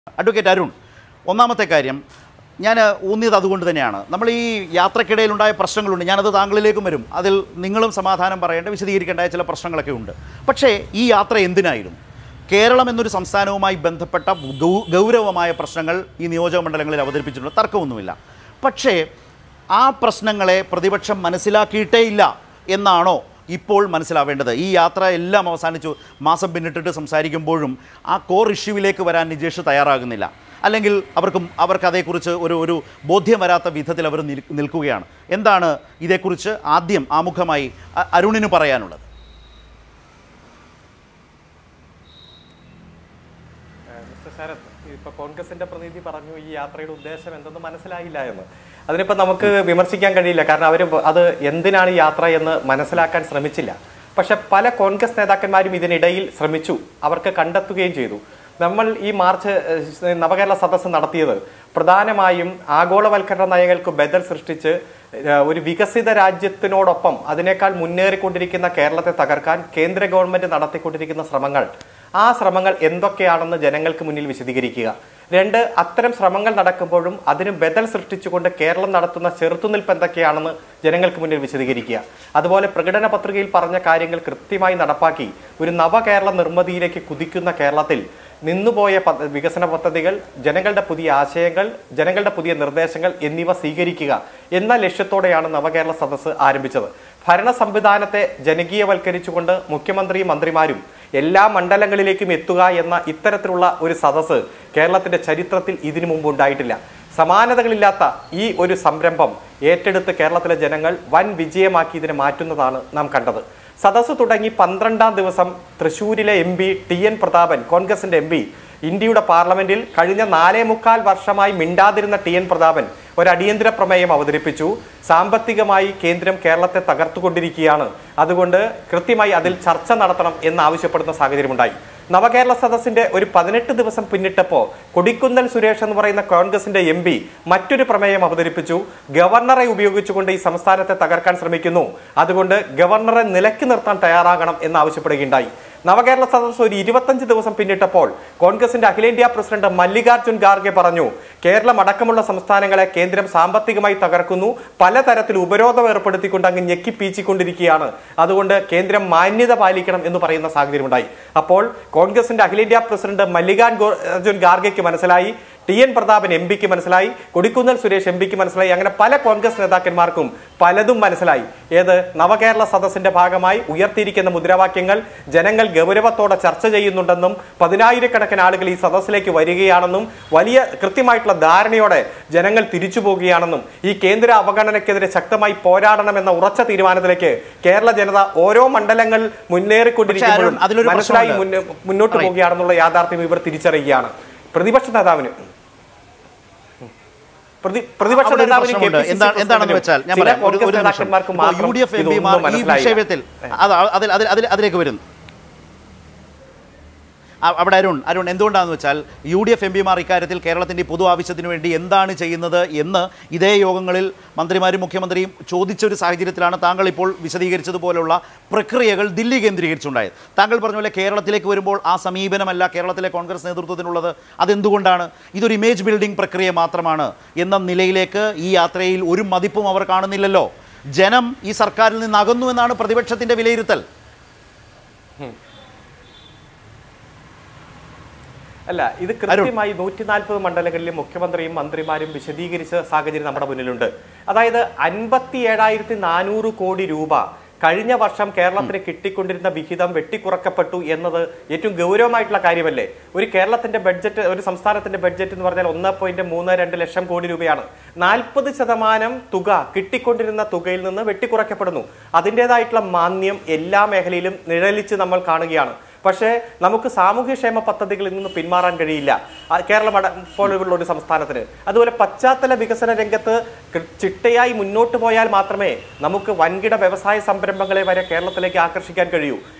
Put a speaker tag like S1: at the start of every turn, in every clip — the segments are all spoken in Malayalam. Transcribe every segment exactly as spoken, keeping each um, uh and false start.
S1: അഡ്വക്കേറ്റ് അരുൺ, ഒന്നാമത്തെ കാര്യം ഞാൻ ഊന്നിയത് അതുകൊണ്ട് തന്നെയാണ്. നമ്മൾ ഈ യാത്രക്കിടയിലുണ്ടായ പ്രശ്നങ്ങളുണ്ട്, ഞാനത് താങ്കളിലേക്കും വരും. അതിൽ നിങ്ങളും സമാധാനം പറയേണ്ട, വിശദീകരിക്കേണ്ട ചില പ്രശ്നങ്ങളൊക്കെ ഉണ്ട്. പക്ഷേ ഈ യാത്ര എന്തിനായിരുന്നു? കേരളം എന്നൊരു സംസ്ഥാനവുമായി ബന്ധപ്പെട്ട ഗൗരവമായ പ്രശ്നങ്ങൾ ഈ നിയോജക മണ്ഡലങ്ങളിൽ അവതരിപ്പിച്ചിട്ടുണ്ട്, തർക്കമൊന്നുമില്ല. പക്ഷേ ആ പ്രശ്നങ്ങളെ പ്രതിപക്ഷം മനസ്സിലാക്കിയിട്ടേ ഇല്ല എന്നാണോ ഇപ്പോൾ മനസ്സിലാവേണ്ടത്? ഈ യാത്ര എല്ലാം അവസാനിച്ചു, മാസം പിന്നിട്ടിട്ട് സംസാരിക്കുമ്പോഴും ആ കോർ ഇഷ്യൂവിലേക്ക് വരാൻ നിജേഷ് തയ്യാറാകുന്നില്ല, അല്ലെങ്കിൽ അവർക്കും അവർക്ക് അതേക്കുറിച്ച് ഒരു ഒരു ബോധ്യം വരാത്ത വിധത്തിൽ അവർ നിൽക്കുകയാണ്. എന്താണ് ഇതേക്കുറിച്ച് ആദ്യം ആമുഖമായി അരുണിന് പറയാനുള്ളത്?
S2: മിസ്റ്റർ ശരത്, ഇപ്പോൾ കോൺഗ്രസിന്റെ പ്രതിനിധി പറഞ്ഞു ഈ യാത്രയുടെ ഉദ്ദേശം എന്തെന്ന് മനസ്സിലായില്ല എന്ന്. അതിനിപ്പോൾ നമുക്ക് വിമർശിക്കാൻ കഴിയില്ല, കാരണം അവർ അത് എന്തിനാണ് ഈ യാത്ര എന്ന് മനസ്സിലാക്കാൻ ശ്രമിച്ചില്ല. പക്ഷെ പല കോൺഗ്രസ് നേതാക്കന്മാരും ഇതിനിടയിൽ ശ്രമിച്ചു, അവർക്ക് കണ്ടെത്തുകയും ചെയ്തു. നമ്മൾ ഈ മാർച്ച് നവകേരള സദസ്സ് നടത്തിയത് പ്രധാനമായും ആഗോളവൽക്കരണ നയങ്ങൾക്ക് ബദൽ സൃഷ്ടിച്ച് ഒരു വികസിത രാജ്യത്തിനോടൊപ്പം അതിനേക്കാൾ മുന്നേറിക്കൊണ്ടിരിക്കുന്ന കേരളത്തെ തകർക്കാൻ കേന്ദ്ര ഗവൺമെന്റ് നടത്തിക്കൊണ്ടിരിക്കുന്ന ശ്രമങ്ങൾ, ആ ശ്രമങ്ങൾ എന്തൊക്കെയാണെന്ന് ജനങ്ങൾക്ക് മുന്നിൽ വിശദീകരിക്കുക. രണ്ട്, അത്തരം ശ്രമങ്ങൾ നടക്കുമ്പോഴും അതിന് ബദൽ സൃഷ്ടിച്ചുകൊണ്ട് കേരളം നടത്തുന്ന ചെറുത്തുനിൽപ്പ് എന്തൊക്കെയാണെന്ന് ജനങ്ങൾക്ക് മുന്നിൽ വിശദീകരിക്കുക. അതുപോലെ പ്രകടന പത്രികയിൽ പറഞ്ഞ കാര്യങ്ങൾ കൃത്യമായി നടപ്പാക്കി ഒരു നവകേരള നിർമ്മിതിയിലേക്ക് കുതിക്കുന്ന കേരളത്തിൽ നിന്നുപോയ വികസന പദ്ധതികൾ, ജനങ്ങളുടെ പുതിയ ആശയങ്ങൾ, ജനങ്ങളുടെ പുതിയ നിർദ്ദേശങ്ങൾ എന്നിവ സ്വീകരിക്കുക എന്ന ലക്ഷ്യത്തോടെയാണ് നവകേരള സദസ്സ് ആരംഭിച്ചത്. ഭരണ സംവിധാനത്തെ ജനകീയവൽക്കരിച്ചുകൊണ്ട് മുഖ്യമന്ത്രിയും മന്ത്രിമാരും എല്ലാ മണ്ഡലങ്ങളിലേക്കും എത്തുക എന്ന ഇത്തരത്തിലുള്ള ഒരു സദസ്സ് കേരളത്തിന്റെ ചരിത്രത്തിൽ ഇതിനു മുമ്പ് ഉണ്ടായിട്ടില്ല. സമാനതകളില്ലാത്ത ഈ ഒരു സംരംഭം ഏറ്റെടുത്ത് കേരളത്തിലെ ജനങ്ങൾ വൻ വിജയമാക്കി ഇതിനെ മാറ്റുന്നതാണ് നാം കണ്ടത്. സദസ്സ് തുടങ്ങി പന്ത്രണ്ടാം ദിവസം തൃശ്ശൂരിലെ M P T N Prathapan, കോൺഗ്രസിന്റെ എം പി, ഇന്ത്യയുടെ പാർലമെന്റിൽ കഴിഞ്ഞ നാലേ മുക്കാൽ വർഷമായി മിണ്ടാതിരുന്ന ടി എൻ പ്രതാപൻ ഒരു അടിയന്തര പ്രമേയം അവതരിപ്പിച്ചു. സാമ്പത്തികമായി കേന്ദ്രം കേരളത്തെ തകർത്തുകൊണ്ടിരിക്കുകയാണ്, അതുകൊണ്ട് കൃത്യമായി അതിൽ ചർച്ച നടത്തണം എന്നാവശ്യപ്പെടുന്ന സാഹചര്യമുണ്ടായി. നവകേരള സദസ്സിന്റെ ഒരു പതിനെട്ട് ദിവസം പിന്നിട്ടപ്പോൾ കൊടിക്കുന്നിൽ സുരേഷ് എന്ന് പറയുന്ന കോൺഗ്രസിന്റെ എം പി മറ്റൊരു പ്രമേയം അവതരിപ്പിച്ചു. ഗവർണറെ ഉപയോഗിച്ചുകൊണ്ട് ഈ സംസ്ഥാനത്തെ തകർക്കാൻ ശ്രമിക്കുന്നു, അതുകൊണ്ട് ഗവർണറെ നിലയ്ക്ക് നിർത്താൻ തയ്യാറാകണം എന്നാവശ്യപ്പെടുകയുണ്ടായി. നവകേരള സദസ്സ് ഒരു ഇരുപത്തഞ്ച് ദിവസം പിന്നിട്ടപ്പോൾ കോൺഗ്രസിന്റെ അഖിലേന്ത്യാ പ്രസിഡന്റ് മല്ലികാർജുൻ ഖാർഗെ പറഞ്ഞു, കേരളം അടക്കമുള്ള സംസ്ഥാനങ്ങളെ കേന്ദ്രം സാമ്പത്തികമായി തകർക്കുന്നു, പലതരത്തിൽ ഉപരോധം ഏർപ്പെടുത്തിക്കൊണ്ട് അങ്ങ് ഞെക്കിപ്പീച്ചിക്കൊണ്ടിരിക്കുകയാണ്, അതുകൊണ്ട് കേന്ദ്രം മാന്യത പാലിക്കണം എന്ന് പറയുന്ന സാഹചര്യമുണ്ടായി. അപ്പോൾ കോൺഗ്രസിന്റെ അഖിലേന്ത്യാ പ്രസിഡന്റ് മല്ലികാർജുൻ ഖാർഗെക്ക് മനസ്സിലായി, ടി എൻ പ്രതാപൻ എം പിക്ക് മനസ്സിലായി, കൊടിക്കുന്നിൽ സുരേഷ് എം പിക്ക് മനസ്സിലായി, അങ്ങനെ പല കോൺഗ്രസ് നേതാക്കന്മാർക്കും പലതും മനസ്സിലായി. ഏത് നവകേരള സദസ്സിന്റെ ഭാഗമായി ഉയർത്തിയിരിക്കുന്ന മുദ്രാവാക്യങ്ങൾ ജനങ്ങൾ ഗൗരവത്തോടെ ചർച്ച ചെയ്യുന്നുണ്ടെന്നും പതിനായിരക്കണക്കിന് ആളുകൾ ഈ സദസ്സിലേക്ക് വരികയാണെന്നും വലിയ കൃത്യമായിട്ടുള്ള ധാരണയോടെ ജനങ്ങൾ തിരിച്ചു പോവുകയാണെന്നും ഈ കേന്ദ്ര അവഗണനയ്ക്കെതിരെ ശക്തമായി പോരാടണമെന്ന ഉറച്ച തീരുമാനത്തിലേക്ക് കേരള ജനത ഓരോ മണ്ഡലങ്ങൾ മുന്നേറിക്കൊണ്ടിരിക്കുമ്പോഴും മനസ്സിലായി മുന്നോട്ട് പോവുകയാണെന്നുള്ള യാഥാർത്ഥ്യം ഇവർ തിരിച്ചറിയുകയാണ്. പ്രതിപക്ഷ നേതാവിന് പ്രതിപക്ഷ
S1: എന്താണെന്ന് വെച്ചാൽ ഞാൻ പറയാം, യു ഡി എഫ് എം പിമാർ ഈ വിഷയത്തിൽ അതിലേക്ക് വരുന്നു. അവിടെ അരുൺ അരുൺ എന്തുകൊണ്ടാണെന്ന് വെച്ചാൽ യു ഡി എഫ് എം പിമാർ ഇക്കാര്യത്തിൽ കേരളത്തിൻ്റെ പൊതു ആവശ്യത്തിന് വേണ്ടി എന്താണ് ചെയ്യുന്നത് എന്ന് ഇതേ യോഗങ്ങളിൽ മന്ത്രിമാരും മുഖ്യമന്ത്രിയും ചോദിച്ചൊരു സാഹചര്യത്തിലാണ് താങ്കൾ ഇപ്പോൾ വിശദീകരിച്ചതുപോലുള്ള പ്രക്രിയകൾ ദില്ലി കേന്ദ്രീകരിച്ചുണ്ടായത്. താങ്കൾ പറഞ്ഞ പോലെ കേരളത്തിലേക്ക് വരുമ്പോൾ ആ സമീപനമല്ല കേരളത്തിലെ കോൺഗ്രസ് നേതൃത്വത്തിനുള്ളത്. അതെന്തുകൊണ്ടാണ്? ഇതൊരു ഇമേജ് ബിൽഡിംഗ് പ്രക്രിയ മാത്രമാണ് എന്ന നിലയിലേക്ക് ഈ യാത്രയിൽ ഒരു മതിപ്പും അവർ കാണുന്നില്ലല്ലോ. ജനം ഈ സർക്കാരിൽ നിന്ന് അകന്നു എന്നാണ് പ്രതിപക്ഷത്തിൻ്റെ വിലയിരുത്തൽ.
S2: അല്ല, ഇത് കൃത്യമായി നൂറ്റി നാൽപ്പത് മണ്ഡലങ്ങളിലെ മുഖ്യമന്ത്രിയും മന്ത്രിമാരും വിശദീകരിച്ച സാഹചര്യം നമ്മുടെ മുന്നിലുണ്ട്. അതായത് അൻപത്തി ഏഴായിരത്തി നാനൂറ് കോടി രൂപ കഴിഞ്ഞ വർഷം കേരളത്തിന് കിട്ടിക്കൊണ്ടിരുന്ന വിഹിതം വെട്ടിക്കുറക്കപ്പെട്ടു എന്നത് ഏറ്റവും ഗൗരവമായിട്ടുള്ള കാര്യമല്ലേ? ഒരു കേരളത്തിന്റെ ബഡ്ജറ്റ്, ഒരു സംസ്ഥാനത്തിന്റെ ബഡ്ജറ്റ് എന്ന് പറഞ്ഞാൽ ഒന്ന് പോയിന്റ് മൂന്ന് രണ്ട് ലക്ഷം കോടി രൂപയാണ്. നാൽപ്പത് ശതമാനം തുക കിട്ടിക്കൊണ്ടിരുന്ന തുകയിൽ നിന്ന് വെട്ടിക്കുറക്കപ്പെടുന്നു. അതിൻ്റെതായിട്ടുള്ള മാന്ദ്യം എല്ലാ മേഖലയിലും നിഴലിച്ച് നമ്മൾ കാണുകയാണ്. പക്ഷേ നമുക്ക് സാമൂഹ്യക്ഷേമ പദ്ധതികളിൽ നിന്ന് പിന്മാറാൻ കഴിയില്ല കേരളം പോലുള്ള ഒരു സംസ്ഥാനത്തിന്. അതുപോലെ പശ്ചാത്തല വികസന രംഗത്ത് ചിട്ടയായി മുന്നോട്ട് പോയാൽ മാത്രമേ നമുക്ക് വൻകിട വ്യവസായ സംരംഭങ്ങളെ വരെ കേരളത്തിലേക്ക് ആകർഷിക്കാൻ കഴിയൂ.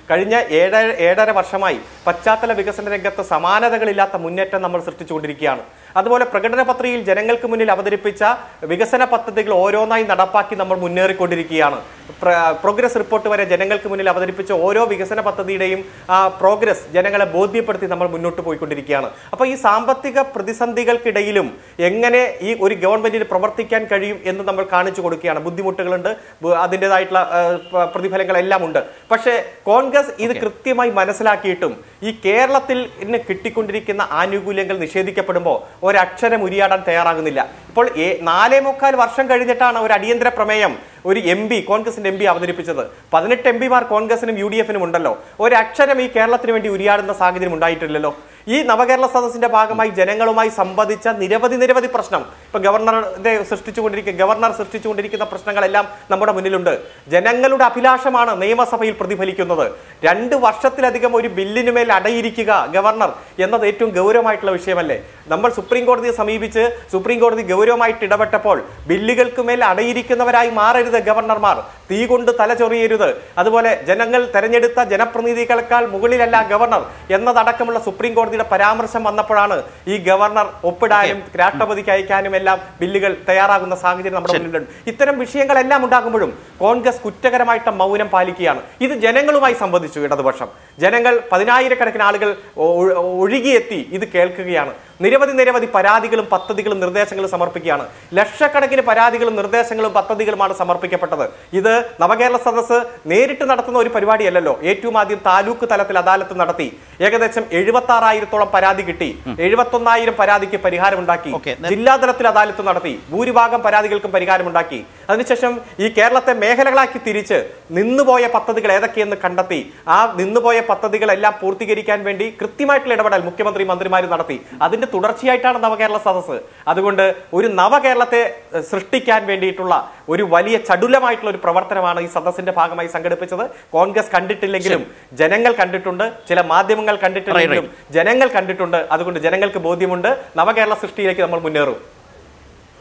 S2: കഴിഞ്ഞ ഏഴര ഏഴര വർഷമായി പശ്ചാത്തല വികസന രംഗത്ത് സമാനതകളില്ലാത്ത മുന്നേറ്റം നമ്മൾ സൃഷ്ടിച്ചുകൊണ്ടിരിക്കുകയാണ്. അതുപോലെ പ്രകടന പത്രികയിൽ ജനങ്ങൾക്ക് മുന്നിൽ അവതരിപ്പിച്ച വികസന പദ്ധതികൾ ഓരോന്നായി നടപ്പാക്കി നമ്മൾ മുന്നേറിക്കൊണ്ടിരിക്കുകയാണ്. പ്രോഗ്രസ് റിപ്പോർട്ട് വരെ ജനങ്ങൾക്ക് മുന്നിൽ അവതരിപ്പിച്ച ഓരോ വികസന പദ്ധതിയുടെയും ആ പ്രോഗ്രസ് ജനങ്ങളെ ബോധ്യപ്പെടുത്തി നമ്മൾ മുന്നോട്ട് പോയിക്കൊണ്ടിരിക്കുകയാണ്. അപ്പോൾ ഈ സാമ്പത്തിക പ്രതിസന്ധികൾക്കിടയിലും എങ്ങനെ ഈ ഒരു ഗവൺമെന്റിന് പ്രവർത്തിക്കാൻ കഴിയും എന്ന് നമ്മൾ കാണിച്ചു കൊടുക്കുകയാണ്. ബുദ്ധിമുട്ടുകളുണ്ട്, അതിൻ്റെതായിട്ടുള്ള പ്രതിഫലങ്ങളെല്ലാം ഉണ്ട്. പക്ഷേ കോൺഗ്രസ് ഇത് കൃത്യമായി മനസ്സിലാക്കിയിട്ടും ഈ കേരളത്തിൽ ഇന്ന് കിട്ടിക്കൊണ്ടിരിക്കുന്ന ആനുകൂല്യങ്ങൾ നിഷേധിക്കപ്പെടുമ്പോൾ ഒരക്ഷരം ഉരിയാടാൻ തയ്യാറാകുന്നില്ല. ഇപ്പോൾ നാലേ മുക്കാൽ വർഷം കഴിഞ്ഞിട്ടാണ് ഒരു അടിയന്തര പ്രമേയം ഒരു എം പി കോൺഗ്രസിന്റെ എം പി അവതരിപ്പിച്ചത്. പതിനെട്ട് എം പിമാർ കോൺഗ്രസിനും യു ഡി എഫിനും ഉണ്ടല്ലോ. ഒരക്ഷരം ഈ കേരളത്തിന് വേണ്ടി ഉരിയാടുന്ന സാഹചര്യം ഉണ്ടായിട്ടില്ലല്ലോ. ഈ നവകേരള സദസ്സിന്റെ ഭാഗമായി ജനങ്ങളുമായി സംവദിച്ച നിരവധി നിരവധി പ്രശ്നം ഇപ്പൊ ഗവർണറുടെ സൃഷ്ടിച്ചുകൊണ്ടിരിക്കുന്ന ഗവർണർ സൃഷ്ടിച്ചുകൊണ്ടിരിക്കുന്ന പ്രശ്നങ്ങളെല്ലാം നമ്മുടെ മുന്നിലുണ്ട്. ജനങ്ങളുടെ അഭിലാഷമാണ് നിയമസഭയിൽ പ്രതിഫലിക്കുന്നത്. രണ്ട് വർഷത്തിലധികം ഒരു ബില്ലിനുമേൽ അടയിരിക്കുക ഗവർണർ എന്നത് ഏറ്റവും ഗൗരവമായിട്ടുള്ള വിഷയമല്ലേ? നമ്മൾ സുപ്രീം കോടതിയെ സമീപിച്ച് സുപ്രീം കോടതി ഗൗരവമായിട്ട് ഇടപെട്ടപ്പോൾ ബില്ലുകൾക്ക് മേൽ അടയിരിക്കുന്നവരായി മാറരുത് ഗവർണർമാർ, തീ കൊണ്ട് തലചൊറിയരുത്, അതുപോലെ ജനങ്ങൾ തെരഞ്ഞെടുത്ത ജനപ്രതിനിധികളെക്കാൾ മുകളിലല്ല ഗവർണർ എന്നതടക്കമുള്ള സുപ്രീം കോടതിയുടെ പരാമർശം വന്നപ്പോഴാണ് ഈ ഗവർണർ ഒപ്പിടാനും രാഷ്ട്രപതിക്ക് അയക്കാനും എല്ലാം ബില്ലുകൾ തയ്യാറാകുന്ന സാഹചര്യം നമ്മുടെ മുന്നിലുണ്ട്. ഇത്തരം വിഷയങ്ങളെല്ലാം ഉണ്ടാകുമ്പോഴും കോൺഗ്രസ് കുറ്റകരമായിട്ട് മൗനം പാലിക്കുകയാണ്. ഇത് ജനങ്ങളുമായി സംവദിച്ചു ഇടതുപക്ഷം. ജനങ്ങൾ പതിനായിരക്കണക്കിന് ആളുകൾ ഒഴുകിയെത്തി ഇത് കേൾക്കുകയാണ്. നിരവധി നിരവധി പരാതികളും പദ്ധതികളും നിർദ്ദേശങ്ങളും സമർപ്പിക്കുകയാണ്. ലക്ഷക്കണക്കിന് പരാതികളും നിർദ്ദേശങ്ങളും പദ്ധതികളുമാണ് സമർപ്പിക്കപ്പെട്ടത്. ഇത് നവകേരള സദസ്സ് നേരിട്ട് നടത്തുന്ന ഒരു പരിപാടിയല്ലല്ലോ. ഏറ്റവും ആദ്യം താലൂക്ക് തലത്തിൽ അദാലത്ത് നടത്തി ഏകദേശം എഴുപത്തി ആറായിരത്തോളം പരാതി കിട്ടി. എഴുപത്തി ഒന്നായിരം പരാതിക്ക് പരിഹാരമുണ്ടാക്കി. ജില്ലാതലത്തിൽ അദാലത്ത് നടത്തി ഭൂരിഭാഗം പരാതികൾക്കും പരിഹാരമുണ്ടാക്കി. അതിനുശേഷം ഈ കേരളത്തെ മേഖലകളാക്കി തിരിച്ച് നിന്നുപോയ പദ്ധതികൾ ഏതൊക്കെയെന്ന് കണ്ടെത്തി ആ നിന്നുപോയ പദ്ധതികളെല്ലാം പൂർത്തീകരിക്കാൻ വേണ്ടി കൃത്യമായിട്ടുള്ള ഇടപെടൽ മുഖ്യമന്ത്രി മന്ത്രിമാർ നടത്തി. അതിന്റെ തുടർച്ചയായിട്ടാണ് നവകേരള സദസ്സ്. അതുകൊണ്ട് ഒരു നവകേരളത്തെ സൃഷ്ടിക്കാൻ വേണ്ടിയിട്ടുള്ള ഒരു വലിയ ചടുലമായിട്ടുള്ള ഒരു പ്രവർത്തനമാണ് ഈ സദസ്സിന്റെ ഭാഗമായി സംഘടിപ്പിച്ചത്. കോൺഗ്രസ് കണ്ടിട്ടില്ലെങ്കിലും ജനങ്ങൾ കണ്ടിട്ടുണ്ട്, ചില മാധ്യമങ്ങൾ കണ്ടിട്ടില്ലെങ്കിലും ജനങ്ങൾ കണ്ടിട്ടുണ്ട്. അതുകൊണ്ട് ജനങ്ങൾക്ക് ബോധ്യമുണ്ട്. നവകേരള സൃഷ്ടിയിലേക്ക് നമ്മൾ മുന്നേറും.